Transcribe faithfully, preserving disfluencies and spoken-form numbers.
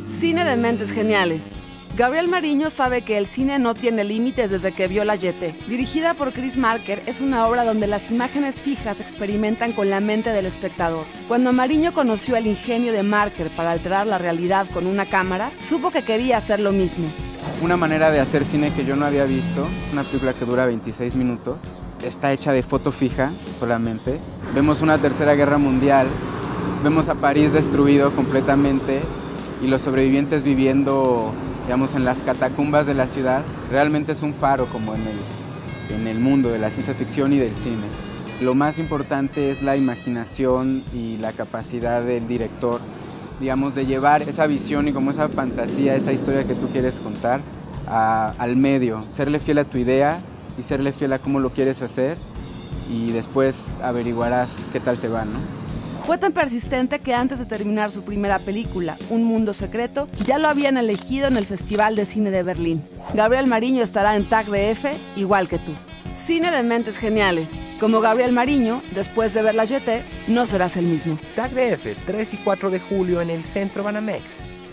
Cine de mentes geniales. Gabriel Mariño sabe que el cine no tiene límites desde que vio La Jetée. Dirigida por Chris Marker, es una obra donde las imágenes fijas experimentan con la mente del espectador. Cuando Mariño conoció el ingenio de Marker para alterar la realidad con una cámara, supo que quería hacer lo mismo. Una manera de hacer cine que yo no había visto, una película que dura veintiséis minutos, está hecha de foto fija solamente. Vemos una tercera guerra mundial, vemos a París destruido completamente y los sobrevivientes viviendo, digamos, en las catacumbas de la ciudad. Realmente es un faro como en el, en el mundo de la ciencia ficción y del cine. Lo más importante es la imaginación y la capacidad del director, digamos, de llevar esa visión y como esa fantasía, esa historia que tú quieres contar a, al medio. Serle fiel a tu idea y serle fiel a cómo lo quieres hacer y después averiguarás qué tal te va, ¿no? Fue tan persistente que antes de terminar su primera película, Un Mundo Secreto, ya lo habían elegido en el Festival de Cine de Berlín. Gabriel Mariño estará en T A C D F igual que tú. Cine de mentes geniales. Como Gabriel Mariño, después de ver La Jetée, no serás el mismo. T A C D F, tres y cuatro de julio en el Centro Banamex.